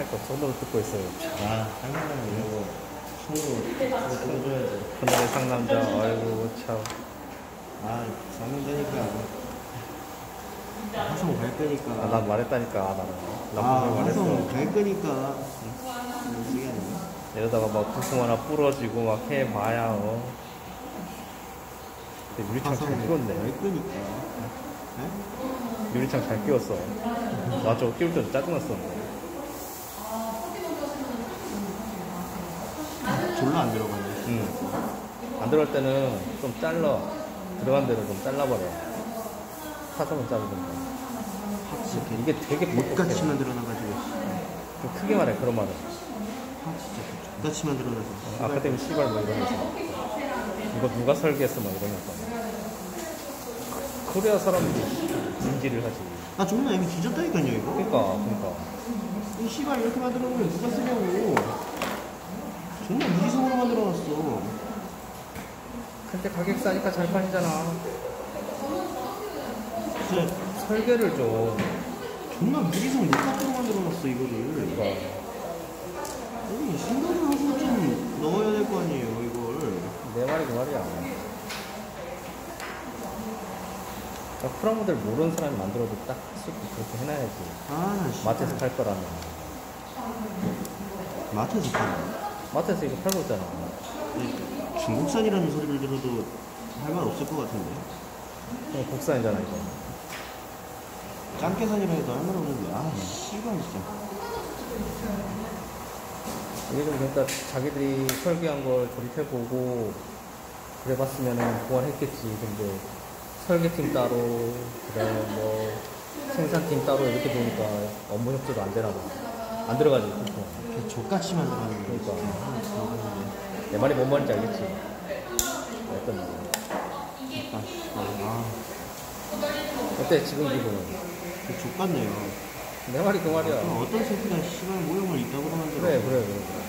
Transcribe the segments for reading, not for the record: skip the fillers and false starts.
또 손으로 뜯고 있어요. 아, 상남자는 이거 손으로 뜯어줘야지. 하늘의 상남자, 아이고, 참. 아, 상남자니까. 화성 갈 거니까. 아, 난 말했다니까, 나는. 난 아, 분명히 말했어. 화성 갈 거니까. 쓰게 아닌가? 이러다가 막 부품 하나 부러지고 막 해봐야, 근데 유리창 잘 화성 끼웠네. 갈 거니까. 네? 유리창 잘 끼웠어. 나 저거 끼울 때 짜증났었는데. 졸라 안 들어가네. 응. 안 들어갈 때는 좀 잘라. 들어간 대로 좀 잘라버려. 사선을 자르든가. 진짜 이게 되게 못같이 뻑뻑해. 만들어놔가지고. 좀 크게 말해, 그런 말은. 진짜 못같이 만들어놔서. 아카데미 씨발 뭐 이러면서. 이거 누가 설계했어? 막 이러면서. 코리아 사람들이 인지를 하지. 나 존나 이미 뒤졌다니까요, 이거. 그니까. 이 씨발 이렇게 만들어놓으면 누가 쓰냐고. 존나 무기성으로 만들어놨어. 근데 가격 싸니까 잘 팔리잖아. 진짜 설계를 좀. 존나 무기성 못같으로 만들어놨어, 이거를. 그러니까. 아니, 생각을 하고 좀 넣어야 될 거 아니에요, 이걸. 내 말이 그 말이야. 그러니까 프라모델 모르는 사람이 만들어도 딱 쑥 그렇게 해놔야지. 아, 나 씨. 마트에서 팔 거라면. 마트에서 파나? 마트에서 이거 팔고 있잖아. 중국산이라는 소리를 들어도 할 말 없을 것 같은데. 그냥 국산이잖아, 이거. 짱깨산이라 해도 할 말 없는데. 아, 씨발, 진짜. 이게 좀 그러니까 자기들이 설계한 걸 조립해보고 그래봤으면은 보완했겠지. 근데 설계팀 따로, 그다음에 뭐 생산팀 따로 이렇게 보니까 업무 협조도 안 되나 봐. 안 들어가지, 보통. 이렇게 족같이 만들어놨는 거. 그러니까. 내 말이 뭔 말인지 알겠지? 어떤 말이야. 아, 씨발. 아, 어때, 지금 기분은? 족같네요. 내 말이 그 말이야. 어떤 새끼가 씨발 모형을 이따구로 만들어. 그래.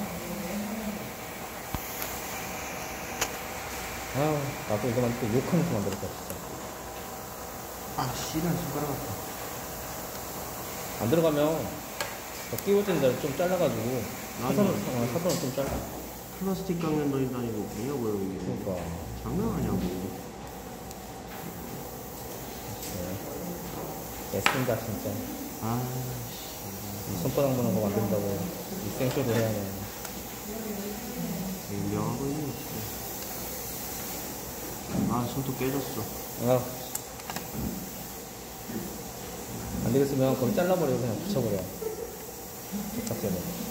아, 나도 이거만 또 욕하면서 만들었다, 진짜. 아, 씨발, 손가락 아파. 안 들어가면 끼워진 데를 좀 잘라가지고 사선을 좀 잘라. 플라스틱 깎는 돈이 다니고 뭐냐고요, 이게. 그러니까. 장난하냐고. 애쓴다, 진짜. 아, 이 손바닥 보는 거 만든다고 이 생쇼도 해야 돼. 유명하고 있네, 진짜. 아, 손톱 깨졌어. 아, 안 되겠으면 거기 잘라버리고 그냥 붙여버려. 부탁해요.